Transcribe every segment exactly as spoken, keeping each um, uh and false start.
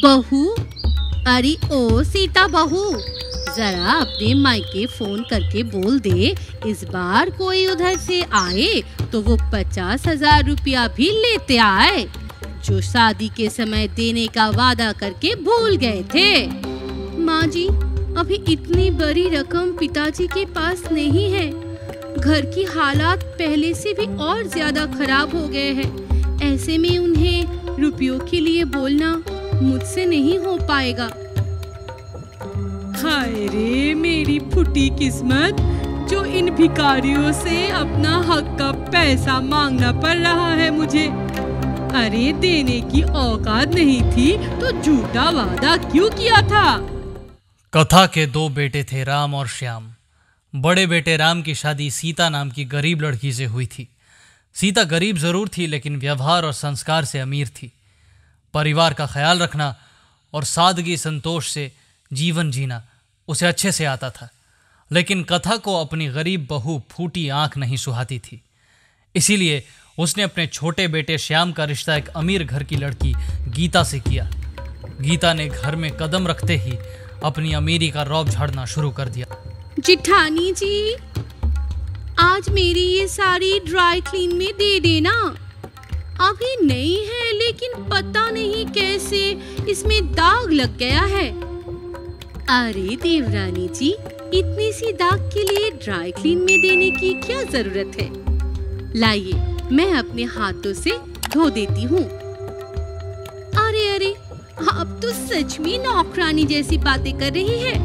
बहू, अरे ओ सीता बहू, जरा अपने मायके फोन करके बोल दे, इस बार कोई उधर से आए तो वो पचास हजार रुपया भी लेते आए, जो शादी के समय देने का वादा करके भूल गए थे। माँ जी, अभी इतनी बड़ी रकम पिताजी के पास नहीं है। घर की हालात पहले से भी और ज्यादा खराब हो गए हैं। ऐसे में उन्हें रुपयों के लिए बोलना मुझसे नहीं हो पाएगा। हाय रे मेरी फूटी किस्मत, जो इन भिखारियों से अपना हक का पैसा मांगना पड़ रहा है मुझे। अरे देने की औकात नहीं थी तो झूठा वादा क्यों किया था। कथा के दो बेटे थे, राम और श्याम। बड़े बेटे राम की शादी सीता नाम की गरीब लड़की से हुई थी। सीता गरीब जरूर थी, लेकिन व्यवहार और संस्कार से अमीर थी। परिवार का ख्याल रखना और सादगी संतोष से जीवन जीना उसे अच्छे से आता था। लेकिन कथा को अपनी गरीब बहू फूटी आंख नहीं सुहाती थी। इसीलिए उसने अपने छोटे बेटे श्याम का रिश्ता एक अमीर घर की लड़की गीता से किया। गीता ने घर में कदम रखते ही अपनी अमीरी का रौब झाड़ना शुरू कर दिया। जिठानी जी, आज मेरी ये साड़ी ड्राई क्लीन में दे देना। अभी नई है, लेकिन पता नहीं कैसे इसमें दाग लग गया है। अरे देवरानी जी, इतनी सी दाग के लिए ड्राई क्लीन में देने की क्या जरूरत है? लाइए, मैं अपने हाथों से धो देती हूँ। अरे अरे, अब तो सच में नौकरानी जैसी बातें कर रही है।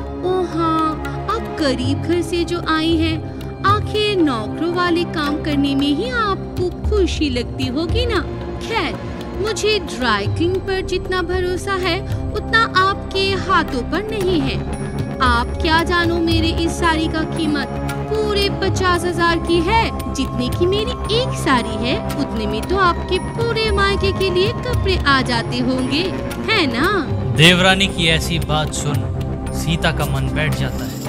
ओ हाँ, आप गरीब घर से जो आई हैं, आखिर नौकरों वाले काम करने में ही आपको खुशी लगती होगी ना। खैर, मुझे ड्राई क्लीन पर जितना भरोसा है उतना आपके हाथों पर नहीं है। आप क्या जानो मेरे इस साड़ी का कीमत पूरे पचास हजार की है। जितने की मेरी एक साड़ी है, उतने में तो आपके पूरे मायके के लिए कपड़े आ जाते होंगे, है ना? देवरानी की ऐसी बात सुन सीता का मन बैठ जाता है।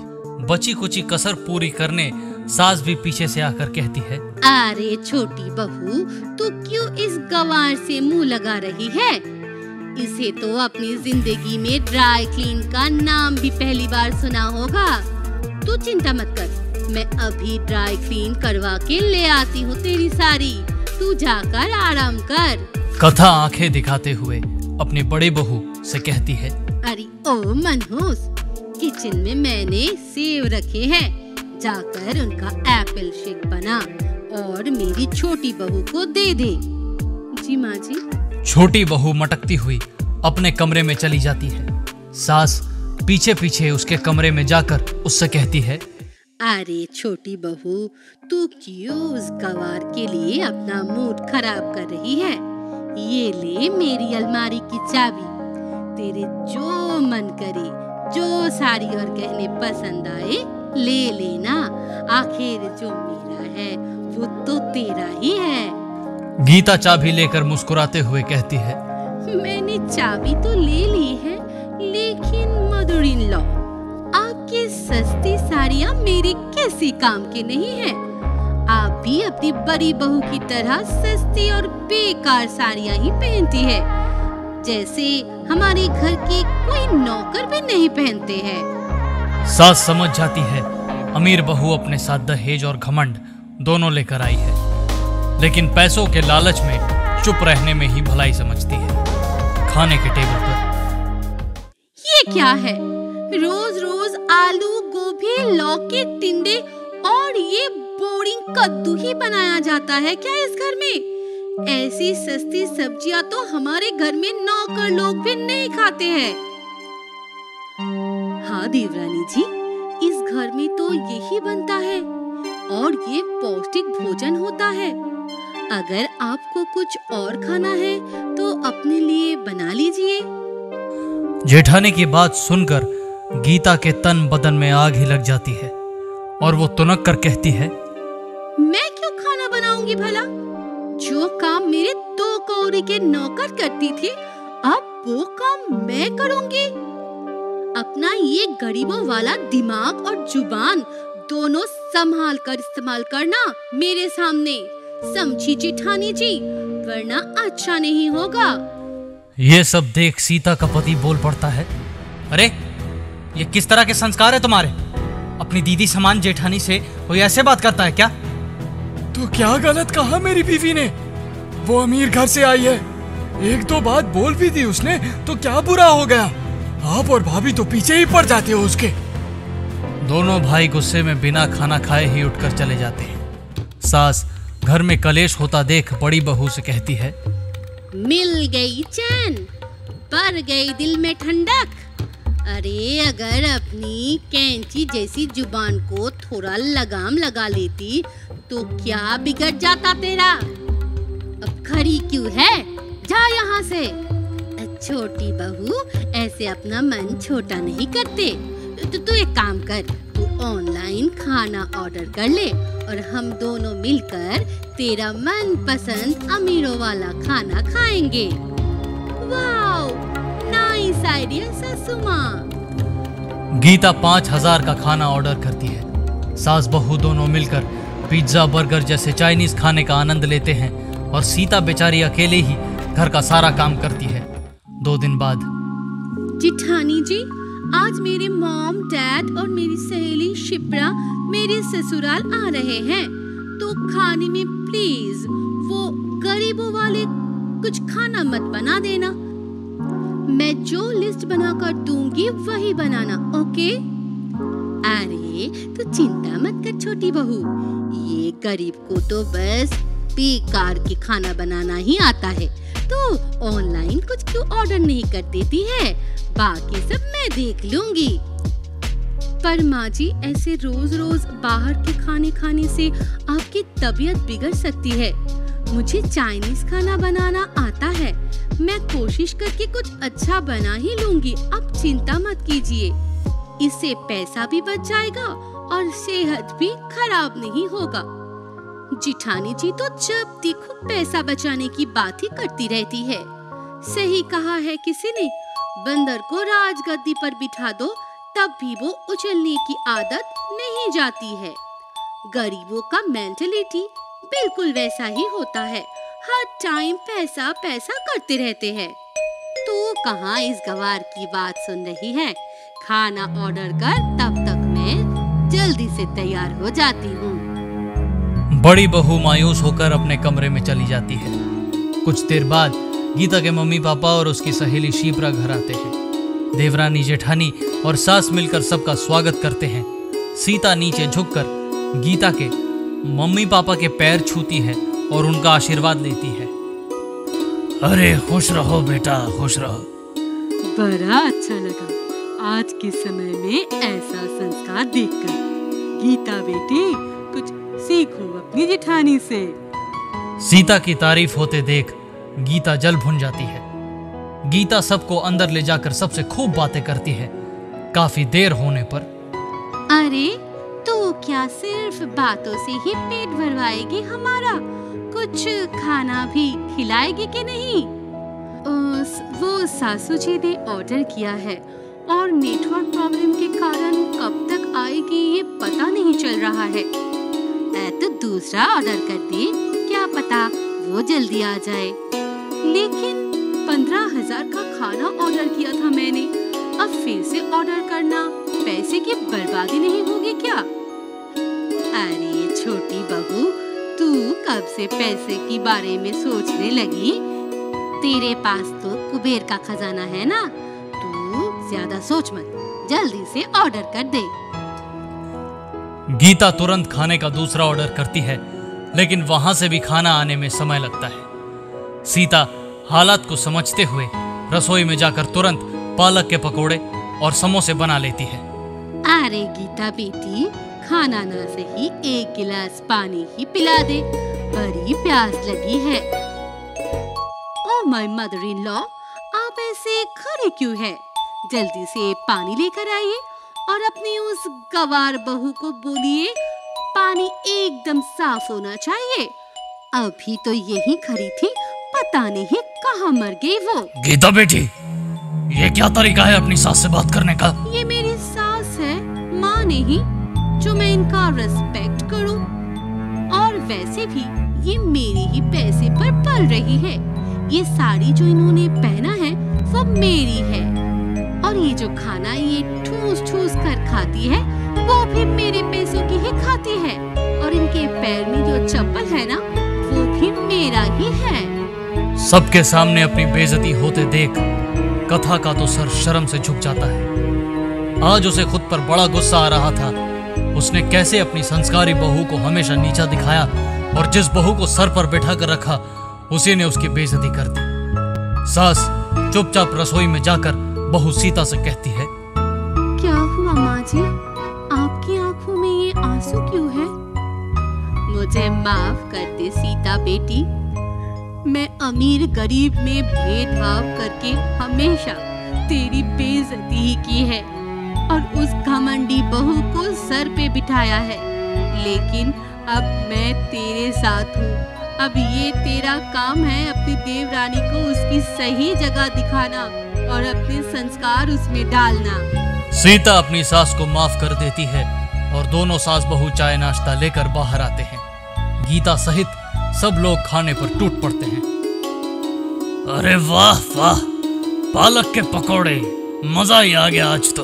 बची कुची कसर पूरी करने सास भी पीछे से आकर कहती है, अरे छोटी बहू, तू क्यों इस गंवार से मुंह लगा रही है? इसे तो अपनी जिंदगी में ड्राई क्लीन का नाम भी पहली बार सुना होगा। तू चिंता मत कर, मैं अभी ड्राई क्लीन करवा के ले आती हूँ तेरी साड़ी। तू जाकर आराम कर। कथा आंखें दिखाते हुए अपनी बड़ी बहू से कहती है, अरे ओ मनहूस, किचन में मैंने सेव रखे हैं, जाकर उनका एप्पल शेक बना और मेरी छोटी बहू को दे दे। जी माँ जी। छोटी बहू मटकती हुई अपने कमरे में चली जाती है। सास पीछे पीछे उसके कमरे में जाकर उससे कहती है, अरे छोटी बहू, तू क्यों उस गंवार के लिए अपना मूड खराब कर रही है? ये ले मेरी अलमारी की चाबी। तेरे जो मन करे, जो साड़ी और गहने पसंद आए ले लेना। आखिर जो मेरा है वो तो तेरा ही है। गीता चाबी लेकर मुस्कुराते हुए कहती है, मैंने चाबी तो ले ली है, लेकिन मदर इन लॉ, आपकी सस्ती साड़ियाँ मेरे किसी काम के नहीं है। आप भी अपनी बड़ी बहू की तरह सस्ती और बेकार साड़ियाँ ही पहनती है, जैसे हमारे घर के कोई नौकर भी नहीं पहनते हैं। सास समझ जाती है अमीर बहू अपने साथ दहेज और घमंड दोनों लेकर आई है, लेकिन पैसों के लालच में चुप रहने में ही भलाई समझती है। खाने के टेबल पर ये क्या है? रोज रोज आलू, गोभी, लौकी, टिंडे और ये बोरिंग कद्दू ही बनाया जाता है क्या इस घर में? ऐसी सस्ती सब्जियां तो हमारे घर में नौकर लोग भी नहीं खाते हैं। हाँ देवरानी जी, इस घर में तो यही बनता है और ये पौष्टिक भोजन होता है। अगर आपको कुछ और खाना है तो अपने लिए बना लीजिए। जेठानी की बात सुनकर गीता के तन बदन में आग ही लग जाती है और वो तुनक कर कहती है, मैं क्यों खाना बनाऊंगी भला? जो काम मेरे दो कौड़ी के नौकर करती थी, अब वो काम मैं करूंगी। अपना ये गरीबों वाला दिमाग और जुबान दोनों संभाल कर इस्तेमाल करना मेरे सामने, समझी जेठानी जी, वरना अच्छा नहीं होगा। ये सब देख सीता का पति बोल पड़ता है, अरे ये किस तरह के संस्कार है तुम्हारे? अपनी दीदी समान जेठानी से कोई ऐसे बात करता है क्या? तो क्या गलत कहा मेरी बीवी ने? वो अमीर घर से आई है, एक दो बात बोल भी दी उसने तो क्या बुरा हो गया? आप और भाभी तो पीछे ही पड़ जाते हो उसके। दोनों भाई गुस्से में बिना खाना खाए ही उठकर चले जाते हैं। सास घर में कलेश होता देख बड़ी बहू से कहती है, मिल गई चैन, पर गई दिल में ठंडक। अरे अगर अपनी कैंची जैसी जुबान को थोड़ा लगाम लगा लेती तो क्या बिगड़ जाता तेरा? अब खड़ी क्यों है? जा यहाँ से। छोटी बहू ऐसे अपना मन छोटा नहीं करते। तो तू एक काम कर, तू ऑनलाइन खाना ऑर्डर कर ले और हम दोनों मिलकर तेरा मनपसंद अमीरों वाला खाना खाएंगे। वाओ, नाइस आइडिया सासू माँ। गीता पाँच हजार का खाना ऑर्डर करती है। सास बहू दोनों मिलकर पिज्जा बर्गर जैसे चाइनीज खाने का आनंद लेते हैं और सीता बेचारी अकेले ही घर का सारा काम करती है। दो दिन बाद, जिठानी जी, आज मेरे मॉम डैड और मेरी सहेली शिप्रा मेरे ससुराल आ रहे हैं, तो खाने में प्लीज वो गरीबों वाले कुछ खाना मत बना देना। मैं जो लिस्ट बनाकर दूंगी वही बनाना, ओके? अरे तो चिंता मत कर छोटी बहू, ये गरीब को तो बस बेकार के खाना बनाना ही आता है, तो ऑनलाइन कुछ क्यों ऑर्डर नहीं कर देती है? बाकी सब मैं देख लूंगी। पर माँ जी, ऐसे रोज रोज बाहर के खाने खाने से आपकी तबीयत बिगड़ सकती है। मुझे चाइनीज खाना बनाना आता है, मैं कोशिश करके कुछ अच्छा बना ही लूंगी, आप चिंता मत कीजिए। इससे पैसा भी बच जाएगा और सेहत भी खराब नहीं होगा। जिठानी जी तो जब देखो पैसा बचाने की बात ही करती रहती है। सही कहा है किसी ने, बंदर को राजगद्दी पर बिठा दो तब भी वो उछलने की आदत नहीं जाती है। गरीबों का मेंटलिटी बिल्कुल वैसा ही होता है, हर टाइम पैसा पैसा करते रहते हैं। तो कहाँ इस गवार की बात सुन रही है? खाना ऑर्डर कर, तब तक मैं जल्दी से तैयार हो जाती हूँ। बड़ी बहू मायूस होकर अपने कमरे में चली जाती है। कुछ देर बाद गीता के मम्मी पापा और उसकी सहेली शिप्रा घर आते हैं। देवरानी जेठानी और सास मिलकर सबका स्वागत करते हैं। सीता नीचे झुककर गीता के मम्मी पापा के पैर छूती है और उनका आशीर्वाद लेती है। अरे खुश रहो बेटा, खुश रहो। बड़ा अच्छा लगा आज के समय में ऐसा संस्कार देखकर। गीता बेटी, कुछ सीखो अपनी जेठानी से। सीता की तारीफ होते देख गीता जल भुन जाती है। गीता सबको अंदर ले जाकर सबसे खूब बातें करती है। काफी देर होने पर, अरे तो क्या सिर्फ बातों से ही पेट भरवाएगी हमारा? कुछ खाना भी खिलाएगी कि नहीं? उस, वो सासू जी ने ऑर्डर किया है और नेटवर्क प्रॉब्लम के कारण कब तक आएगी ये पता नहीं चल रहा है। तो दूसरा ऑर्डर कर दे, क्या पता वो जल्दी आ जाए। लेकिन पंद्रह हजार का खाना ऑर्डर किया था मैंने, अब फिर से ऑर्डर करना पैसे की बर्बादी नहीं होगी क्या? अरे छोटी बहू, तू कब से पैसे के बारे में सोचने लगी? तेरे पास तो कुबेर का खजाना है ना, तू ज्यादा सोच मत, जल्दी से ऑर्डर कर दे। गीता तुरंत खाने का दूसरा ऑर्डर करती है, लेकिन वहां से भी खाना आने में समय लगता है। सीता हालात को समझते हुए रसोई में जाकर तुरंत पालक के पकोड़े और समोसे बना लेती है। अरे गीता बेटी, खाना ना सही एक गिलास पानी ही पिला दे, बड़ी प्यास लगी है। Oh my mother in law, आप ऐसे खड़े क्यों हैं? जल्दी से पानी लेकर आइए और अपनी उस गवार बहू को बोलिए पानी एकदम साफ होना चाहिए। अभी तो यही खड़ी थी, पता नहीं कहाँ मर गई वो। गीता बेटी, ये क्या तरीका है अपनी सास से बात करने का? ये मेरी सास है, माँ नहीं, जो मैं इनका रिस्पेक्ट करूं। और वैसे भी ये मेरे ही पैसे पर पल रही है, ये साड़ी जो इन्होंने पहना है वो मेरी है, और ये जो खाना ये ठूस ठूस कर खाती है वो भी मेरे पैसों की ही खाती है, और इनके पैर में जो चप्पल है ना वो भी मेरा ही है। सबके सामने अपनी बेइज्जती होते देख कथा का तो सर शर्म से झुक जाता है। आज उसे खुद पर बड़ा गुस्सा आ रहा था। उसने कैसे अपनी संस्कारी बहू को हमेशा नीचा दिखाया, और जिस बहू को सर पर बैठा कर रखा उसी ने उसकी बेइज्जती कर दी। सास चुपचाप रसोई में जाकर बहू सीता से कहती है, क्या हुआ माँ जी, आपकी आंखों में ये आंसू क्यों है? मुझे माफ कर दे सीता बेटी, मैं अमीर गरीब में भेदभाव करके हमेशा तेरी बेइज्जती ही की है और उस घमंडी बहू को सर पे बिठाया है, लेकिन अब मैं तेरे साथ हूँ। अब ये तेरा काम है अपनी देवरानी को उसकी सही जगह दिखाना और अपने संस्कार उसमें डालना। सीता अपनी सास को माफ कर देती है और दोनों सास बहू चाय नाश्ता लेकर बाहर आते हैं। गीता सहित सब लोग खाने पर टूट पड़ते हैं। अरे वाह वाह, पालक के पकोड़े, मजा ही आ गया आज तो।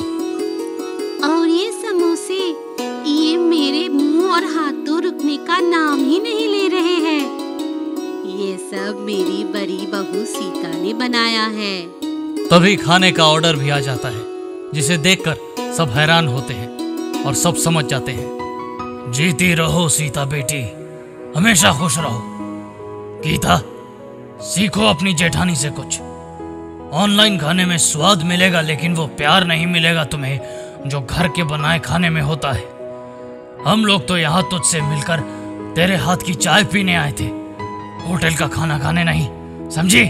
और ये समोसे, ये मेरे मुंह और हाथों रुकने का नाम ही नहीं ले रहे हैं। ये सब मेरी बड़ी बहू सीता ने बनाया है। तभी खाने का ऑर्डर भी आ जाता है, जिसे देखकर सब हैरान होते हैं और सब समझ जाते हैं। जीती रहो सीता बेटी, हमेशा खुश रहो। गीता, सीखो अपनी जेठानी से कुछ। ऑनलाइन खाने में स्वाद मिलेगा, लेकिन वो प्यार नहीं मिलेगा तुम्हें जो घर के बनाए खाने में होता है। हम लोग तो यहाँ तुझसे मिलकर तेरे हाथ की चाय पीने आए थे, होटल का खाना खाने नहीं, समझी?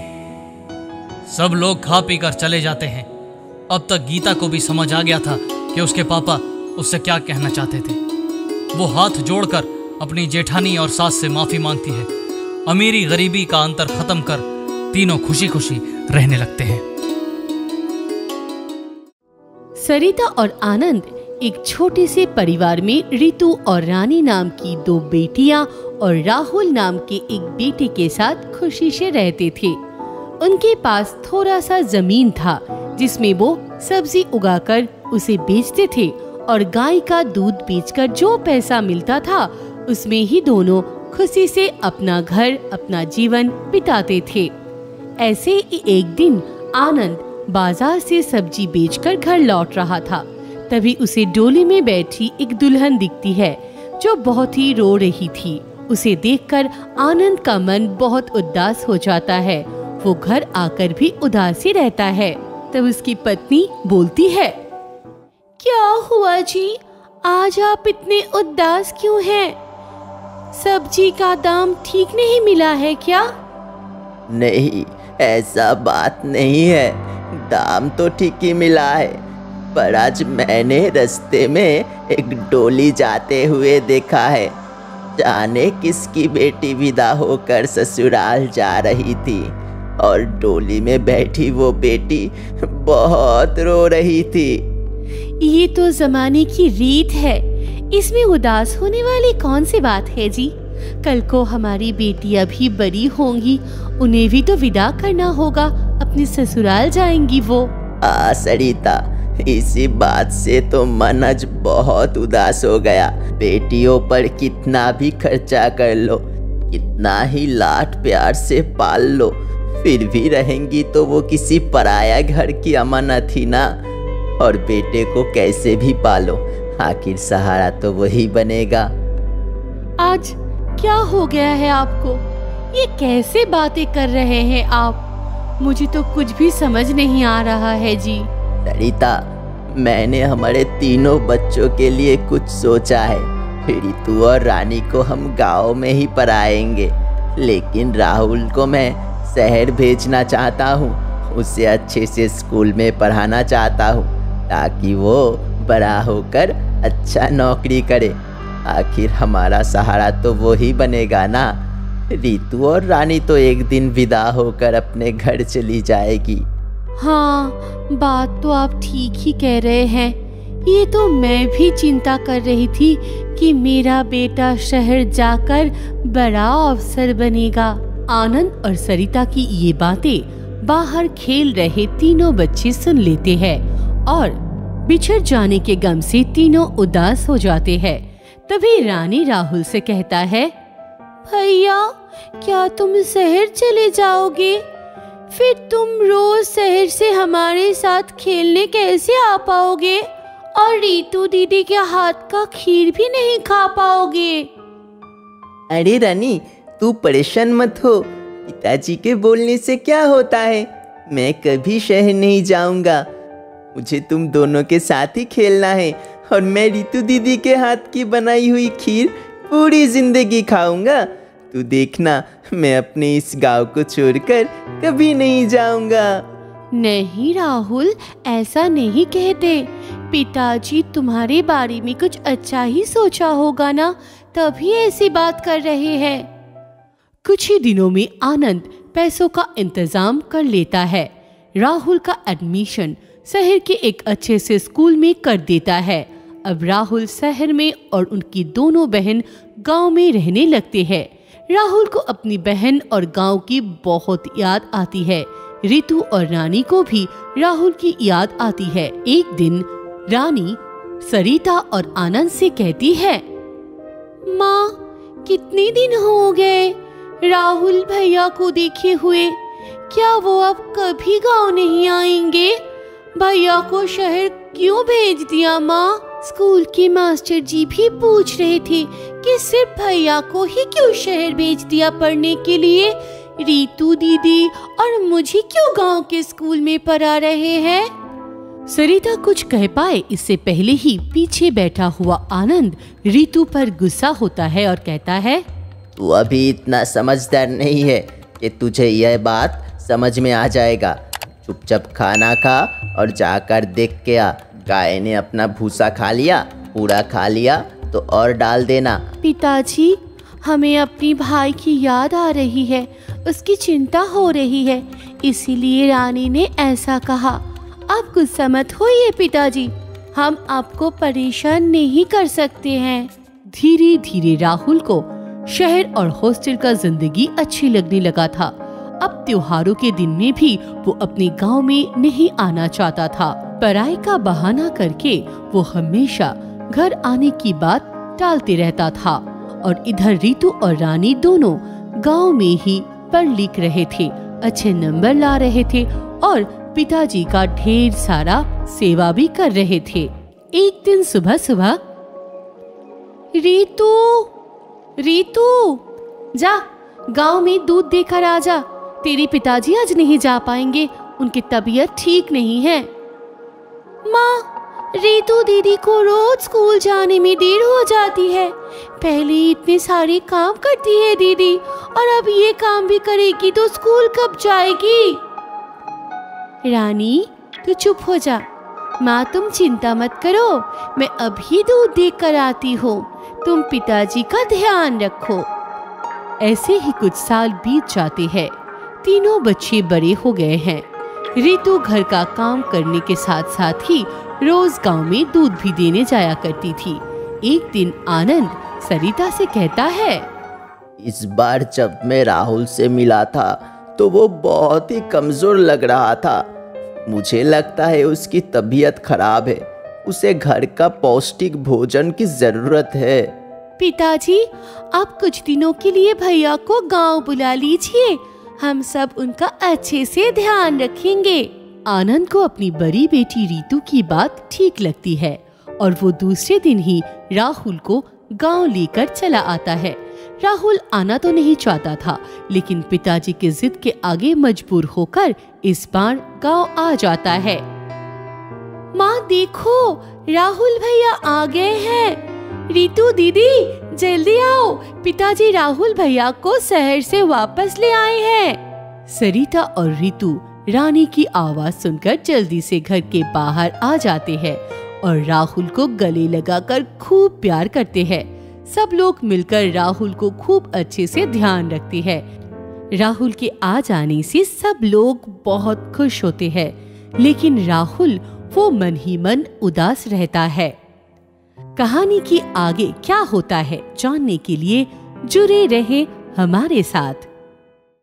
सब लोग खा पी कर चले जाते हैं। अब तक गीता को भी समझ आ गया था कि उसके पापा उससे क्या कहना चाहते थे। वो हाथ जोड़कर अपनी जेठानी और सास से माफी मांगती है। अमीरी गरीबी का अंतर खत्म कर तीनों खुशी खुशी रहने लगते हैं। सरिता और आनंद एक छोटे से परिवार में रितु और रानी नाम की दो बेटियां और राहुल नाम के एक बेटे के साथ खुशी से रहते थे। उनके पास थोड़ा सा जमीन था जिसमें वो सब्जी उगाकर उसे बेचते थे, और गाय का दूध बेचकर जो पैसा मिलता था उसमें ही दोनों खुशी से अपना घर अपना जीवन बिताते थे। ऐसे ही एक दिन आनंद बाजार से सब्जी बेचकर घर लौट रहा था। तभी उसे डोली में बैठी एक दुल्हन दिखती है जो बहुत ही रो रही थी। उसे देखकर आनंद का मन बहुत उदास हो जाता है। वो घर आकर भी उदास ही रहता है। तब उसकी पत्नी बोलती है, क्या हुआ जी, आज आप इतने उदास क्यों हैं? सब्जी का दाम ठीक नहीं मिला है क्या? नहीं, ऐसा बात नहीं है, दाम तो ठीक ही मिला है, पर आज मैंने रास्ते में एक डोली जाते हुए देखा है। जाने किसकी बेटी विदा होकर ससुराल जा रही थी, और डोली में बैठी वो बेटी बहुत रो रही थी। ये तो जमाने की रीत है, इसमें उदास होने वाली कौन सी बात है जी? कल को हमारी बेटियां भी बड़ी होंगी, उन्हें भी तो विदा करना होगा, अपने ससुराल जाएंगी वो। आ सरिता, इसी बात से तो मन आज बहुत उदास हो गया। बेटियों पर कितना भी खर्चा कर लो, कितना ही लाड प्यार से पाल लो, फिर भी रहेंगी तो वो किसी पराया घर की अमानत ही ना। और बेटे को कैसे भी पालो, आखिर सहारा तो वही बनेगा। आज क्या हो गया है आपको? ये कैसे बातें कर रहे हैं आप? मुझे तो कुछ भी समझ नहीं आ रहा है जी। सरिता, मैंने हमारे तीनों बच्चों के लिए कुछ सोचा है। रितु और रानी को हम गांव में ही पढ़ाएंगे, लेकिन राहुल को मैं शहर भेजना चाहता हूँ। उसे अच्छे से स्कूल में पढ़ाना चाहता हूँ ताकि वो बड़ा होकर अच्छा नौकरी करे। आखिर हमारा सहारा तो वो ही बनेगा ना। रितु और रानी तो एक दिन विदा होकर अपने घर चली जाएगी। हाँ, बात तो आप ठीक ही कह रहे हैं। ये तो मैं भी चिंता कर रही थी कि मेरा बेटा शहर जाकर बड़ा अफसर बनेगा। आनंद और सरिता की ये बातें बाहर खेल रहे तीनों बच्चे सुन लेते हैं और बिछड़ जाने के गम से तीनों उदास हो जाते हैं। तभी रानी राहुल से कहता है, भैया क्या तुम शहर चले जाओगे? फिर तुम रोज शहर से हमारे साथ खेलने कैसे आ पाओगे? और रीतू दीदी के हाथ का खीर भी नहीं खा पाओगे। अरे रानी, तू परेशान मत हो, पिताजी के बोलने से क्या होता है। मैं कभी शहर नहीं जाऊंगा। मुझे तुम दोनों के साथ ही खेलना है और मैं रीतू दीदी के हाथ की बनाई हुई खीर पूरी जिंदगी खाऊंगा। तू देखना, मैं अपने इस गांव को छोड़कर कभी नहीं जाऊंगा। नहीं राहुल, ऐसा नहीं कहते। पिताजी तुम्हारे बारे में कुछ अच्छा ही सोचा होगा ना, तभी ऐसी बात कर रहे हैं। कुछ ही दिनों में आनंद पैसों का इंतजाम कर लेता है। राहुल का एडमिशन शहर के एक अच्छे से स्कूल में कर देता है। अब राहुल शहर में और उनकी दोनों बहन गांव में रहने लगते हैं। राहुल को अपनी बहन और गांव की बहुत याद आती है। ऋतु और रानी को भी राहुल की याद आती है। एक दिन रानी सरिता और आनंद से कहती है, माँ कितने दिन हो गए राहुल भैया को देखे हुए, क्या वो अब कभी गांव नहीं आएंगे? भैया को शहर क्यों भेज दिया माँ? स्कूल के मास्टर जी भी पूछ रहे थे कि सिर्फ भैया को ही क्यों शहर भेज दिया पढ़ने के लिए, रीतू दीदी और मुझे क्यों गांव के स्कूल में पढ़ा रहे हैं? सरिता कुछ कह पाए इससे पहले ही पीछे बैठा हुआ आनंद रीतू पर गुस्सा होता है और कहता है, तू अभी इतना समझदार नहीं है कि तुझे यह बात समझ में आ जाएगा। चुपचाप खाना खा और जाकर देख के आ, गाय ने अपना भूसा खा लिया, पूरा खा लिया तो और डाल देना। पिताजी, हमें अपनी भाई की याद आ रही है, उसकी चिंता हो रही है, इसीलिए रानी ने ऐसा कहा। आप गुस्सा मत होइए पिताजी, हम आपको परेशान नहीं कर सकते हैं। धीरे धीरे राहुल को शहर और हॉस्टल का जिंदगी अच्छी लगने लगा था। अब त्योहारों के दिन में भी वो अपने गांव में नहीं आना चाहता था। पढ़ाई का बहाना करके वो हमेशा घर आने की बात टालते रहता था। और इधर रीतू और रानी दोनों गांव में ही पढ़ लिख रहे थे, अच्छे नंबर ला रहे थे और पिताजी का ढेर सारा सेवा भी कर रहे थे। एक दिन सुबह सुबह, रीतू रीतू जा गांव में दूध देकर आ जा, तेरे पिताजी आज नहीं जा पाएंगे, उनकी तबीयत ठीक नहीं है। माँ, रीतू दीदी को रोज स्कूल जाने में देर हो जाती है। पहले इतने सारे काम करती है दीदी और अब ये काम भी करेगी तो स्कूल कब जाएगी? रानी तू चुप हो जा, माँ तुम चिंता मत करो, मैं अभी दूध देख कर आती हूँ, तुम पिताजी का ध्यान रखो। ऐसे ही कुछ साल बीत जाते हैं। तीनों बच्चे बड़े हो गए हैं। ऋतु घर का काम करने के साथ साथ ही रोज गांव में दूध भी देने जाया करती थी। एक दिन आनंद सरिता से कहता है, इस बार जब मैं राहुल से मिला था तो वो बहुत ही कमजोर लग रहा था। मुझे लगता है उसकी तबीयत खराब है, उसे घर का पौष्टिक भोजन की जरूरत है। पिताजी, आप कुछ दिनों के लिए भैया को गांव बुला लीजिए, हम सब उनका अच्छे से ध्यान रखेंगे। आनंद को अपनी बड़ी बेटी रीतू की बात ठीक लगती है और वो दूसरे दिन ही राहुल को गांव लेकर चला आता है। राहुल आना तो नहीं चाहता था, लेकिन पिताजी की जिद के आगे मजबूर होकर इस बार गांव आ जाता है। माँ देखो, राहुल भैया आ गए हैं। रीतू दीदी जल्दी आओ, पिताजी राहुल भैया को शहर से वापस ले आए हैं। सरिता और रीतू रानी की आवाज सुनकर जल्दी से घर के बाहर आ जाते हैं और राहुल को गले लगाकर खूब प्यार करते हैं। सब लोग मिलकर राहुल को खूब अच्छे से ध्यान रखते हैं। राहुल के आ जाने से सब लोग बहुत खुश होते हैं, लेकिन राहुल वो मन ही मन उदास रहता है। कहानी के आगे क्या होता है जानने के लिए जुड़े रहे हमारे साथ।